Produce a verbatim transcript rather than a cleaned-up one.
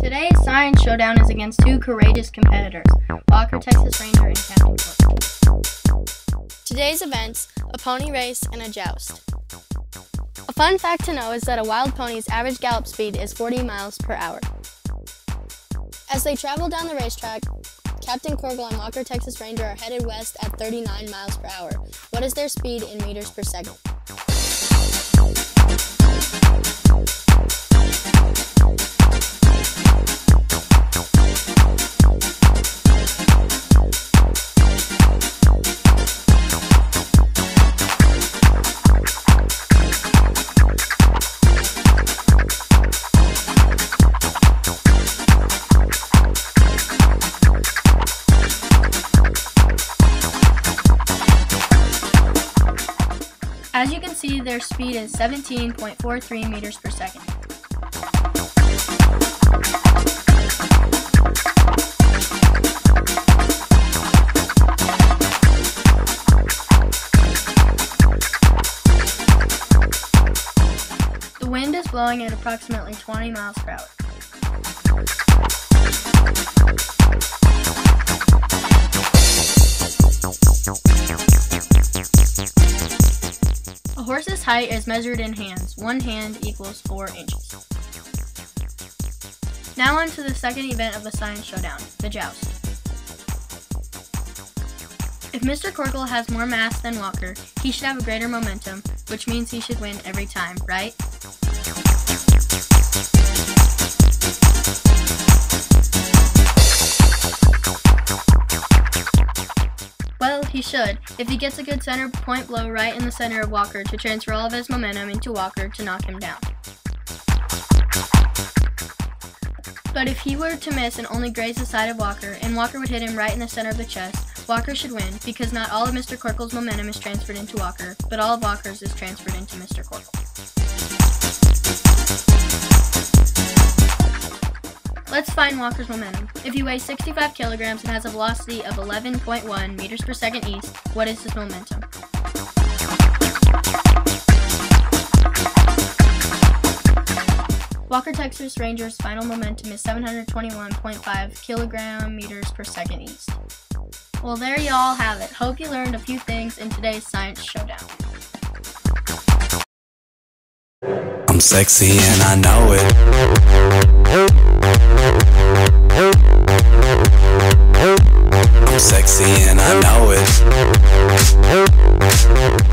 Today's science showdown is against two courageous competitors, Walker, Texas Ranger, and Cowboy Corkle. Today's events, a pony race and a joust. A fun fact to know is that a wild pony's average gallop speed is forty miles per hour. As they travel down the racetrack, Captain Corkle and Walker, Texas Ranger are headed west at thirty-nine miles per hour. What is their speed in meters per second? As you can see, their speed is seventeen point four three meters per second. The wind is blowing at approximately twenty miles per hour. A horse's height is measured in hands. One hand equals four inches. Now on to the second event of the science showdown, the joust. If Mister Corkle has more mass than Walker, he should have a greater momentum, which means he should win every time, right? Well, he should, if he gets a good center point blow right in the center of Walker to transfer all of his momentum into Walker to knock him down. But if he were to miss and only graze the side of Walker, and Walker would hit him right in the center of the chest, Walker should win, because not all of Mister Corkle's momentum is transferred into Walker, but all of Walker's is transferred into Mister Corkle. Let's find Walker's momentum. If he weighs sixty-five kilograms and has a velocity of eleven point one meters per second east, what is his momentum? Walker, Texas Ranger's final momentum is seven hundred twenty-one point five kilogram meters per second east. Well, there you all have it. Hope you learned a few things in today's science showdown. I'm sexy and I know it. I'm sexy and I know it.